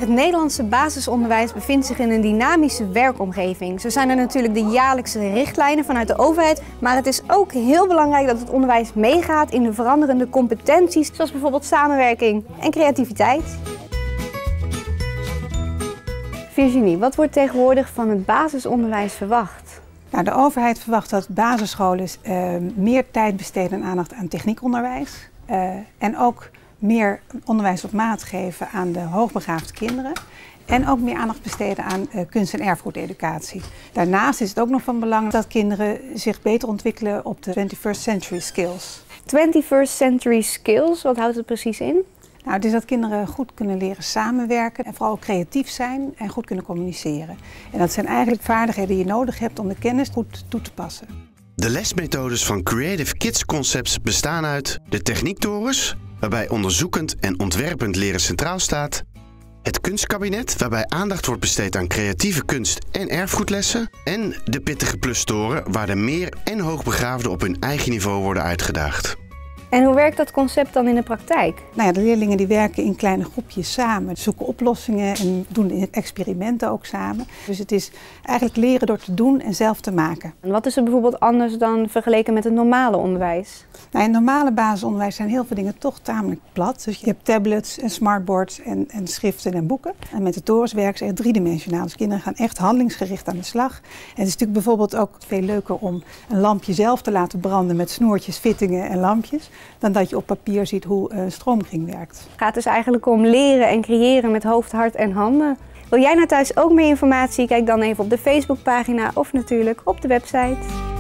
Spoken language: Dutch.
Het Nederlandse basisonderwijs bevindt zich in een dynamische werkomgeving. Zo zijn er natuurlijk de jaarlijkse richtlijnen vanuit de overheid, maar het is ook heel belangrijk dat het onderwijs meegaat in de veranderende competenties, zoals bijvoorbeeld samenwerking en creativiteit. Virginie, wat wordt tegenwoordig van het basisonderwijs verwacht? Nou, de overheid verwacht dat basisscholen meer tijd besteden en aandacht aan techniekonderwijs. En ook meer onderwijs op maat geven aan de hoogbegaafde kinderen. En ook meer aandacht besteden aan kunst- en erfgoededucatie. Daarnaast is het ook nog van belang dat kinderen zich beter ontwikkelen op de 21st century skills. 21st century skills, wat houdt het precies in? Nou, het is dat kinderen goed kunnen leren samenwerken en vooral creatief zijn en goed kunnen communiceren. En dat zijn eigenlijk vaardigheden die je nodig hebt om de kennis goed toe te passen. De lesmethodes van Creative Kids Concepts bestaan uit de techniektorens, waarbij onderzoekend en ontwerpend leren centraal staat. Het kunstkabinet, waarbij aandacht wordt besteed aan creatieve kunst- en erfgoedlessen. En de pittige plustoren, waar de meer- en hoogbegaafden op hun eigen niveau worden uitgedaagd. En hoe werkt dat concept dan in de praktijk? Nou ja, de leerlingen die werken in kleine groepjes samen, zoeken oplossingen en doen experimenten ook samen. Dus het is eigenlijk leren door te doen en zelf te maken. En wat is er bijvoorbeeld anders dan vergeleken met het normale onderwijs? Nou, in het normale basisonderwijs zijn heel veel dingen toch tamelijk plat. Dus je hebt tablets en smartboards en schriften en boeken. En met de torens werken ze echt driedimensionaal. Dus kinderen gaan echt handelingsgericht aan de slag. En het is natuurlijk bijvoorbeeld ook veel leuker om een lampje zelf te laten branden met snoertjes, fittingen en lampjes, dan dat je op papier ziet hoe een stroomkring werkt. Het gaat dus eigenlijk om leren en creëren met hoofd, hart en handen. Wil jij nou thuis ook meer informatie? Kijk dan even op de Facebookpagina of natuurlijk op de website.